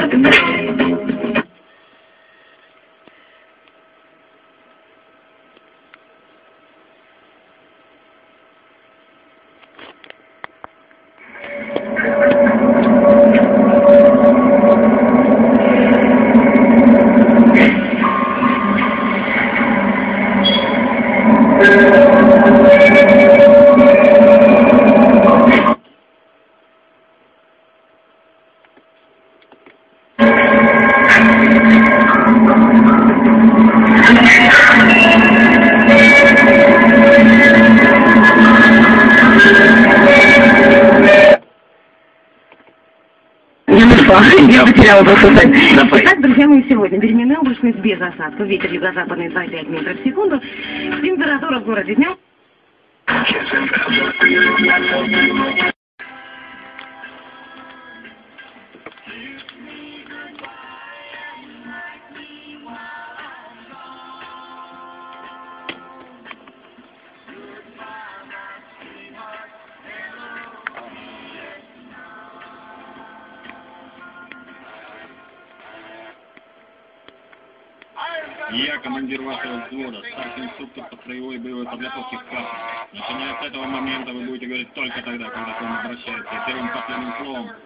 Я потеряла просто. Итак, друзья мои, сегодня переменная облачность без осадков, ветер юго-западный 2,5 метров в секунду, температура в городе днем. Я командир вашего взвода, старший инструктор по строевой и боевой подготовке в Кассе. Начиная с этого момента вы будете говорить только тогда, когда к вам обращаются. Первым последним словом